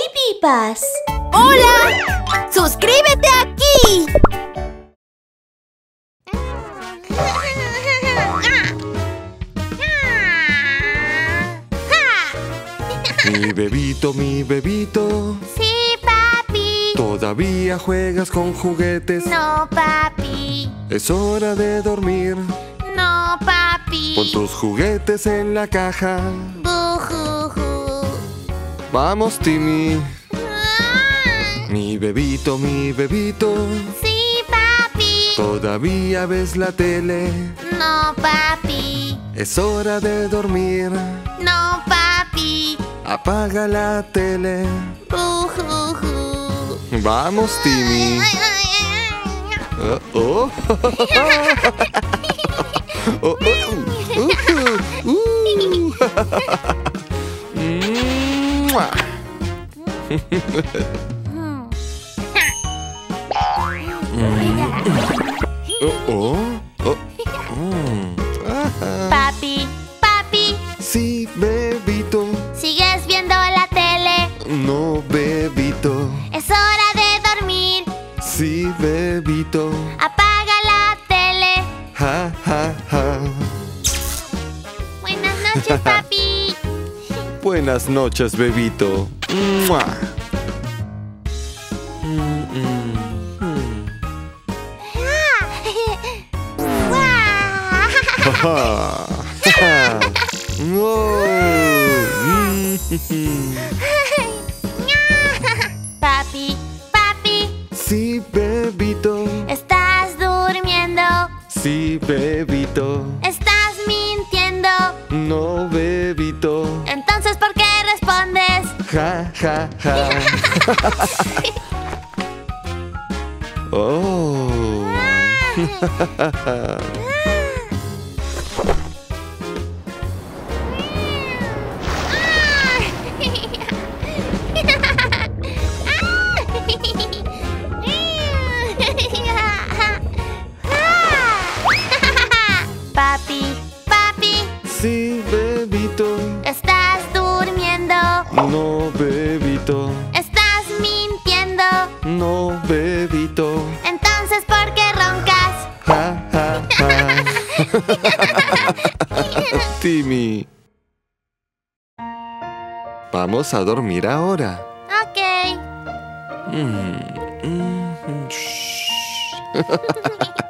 Baby Bus. ¡Hola! ¡Suscríbete aquí! Mi bebito. Sí, papi. ¿Todavía juegas con juguetes? No, papi. Es hora de dormir. No, papi. Pon tus juguetes en la caja. Bujuju. Vamos, Timmy. Ah. Mi bebito. Sí, papi. ¿Todavía ves la tele? No, papi. Es hora de dormir. No, papi. Apaga la tele. Bujuju. Vamos, Timmy. Oh. Oh, Mua. Papi, papi. Sí, bebito. ¿Sigues viendo la tele? No, bebito. Es hora de dormir. Sí, bebito. Apaga la tele. Ja, ja, ja. Buenas noches, papi. Buenas noches, bebito. Mua. ¡Guau! Papi, papi. Sí, bebito. ¿Estás durmiendo? Sí, bebito. ¿Estás mintiendo? No, bebito. Entonces, ¿por qué respondes? Ja, ja, ja. Oh. Papi, papi. Sí, bebito. ¿Estás durmiendo? No, bebito. ¿Estás mintiendo? No, bebito. Entonces, ¿por qué roncas? Ja, ja, ja. Timmy. Vamos a dormir ahora. Ok. Shh.